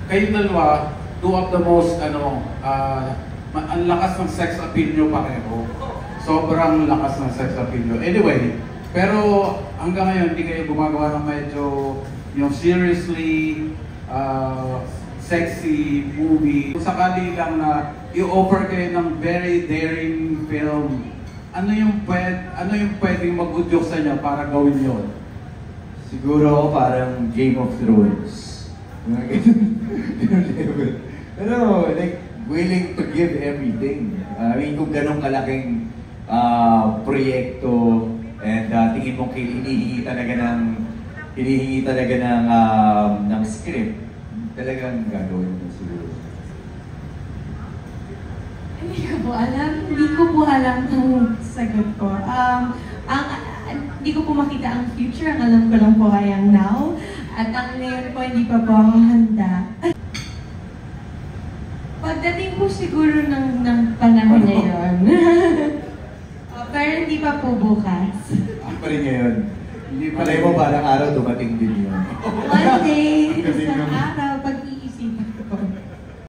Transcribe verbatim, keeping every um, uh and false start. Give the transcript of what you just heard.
kayo dalawa, two of the most, ano, uh, ang lakas ng sex appeal nyo pareho. Sobrang lakas ng sex appeal nyo. Anyway, pero hanggang ngayon, hindi kayo gumagawa ng medyo, yung seriously, uh, sexy movie. Kung sakali lang na i-offer kayo ng very daring film, ano yung pwede, ano yung pwedeng mag-udyok sa inyo para gawin yun? Siguro ako parang Game of Thrones. Pero like, willing to give everything. Uh, I mean, kung ganong kalaking uh, proyekto and uh, tingin mo hinihingi talaga ng hinihingi talaga ng, uh, ng script, talagang gagawin mo siguro. Hindi ko po alam. Hindi ko po alam ang sagot ko. Um, ang, hindi ko po makita ang future. Ang alam ko lang po ay ang now. At ang ngayon po, hindi pa po ako handa. Pagdating po siguro ng, ng panahon na yun. uh, pero hindi pa po bukas. Ang pa rin ngayon. Malay mo parang araw dumating din yun.